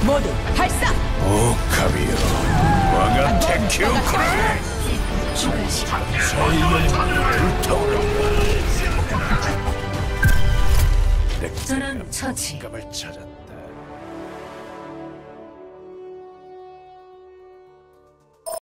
모두 발사! 오카비요, 와가 테큐크레. 설명은 불타오른다. 전원 처치. 감을 찾았다.